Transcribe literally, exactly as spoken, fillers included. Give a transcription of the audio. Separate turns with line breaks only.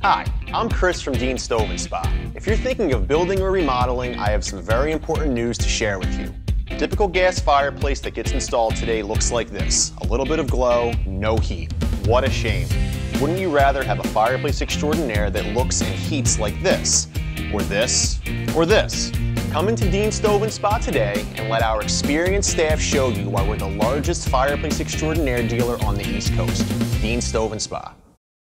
Hi, I'm Chris from Dean Stove and Spa. If you're thinking of building or remodeling, I have some very important news to share with you. A typical gas fireplace that gets installed today looks like this. A little bit of glow, no heat. What a shame. Wouldn't you rather have a fireplace extraordinaire that looks and heats like this, or this, or this? Come into Dean Stove and Spa today and let our experienced staff show you why we're the largest fireplace extraordinaire dealer on the East Coast. Dean Stove and Spa.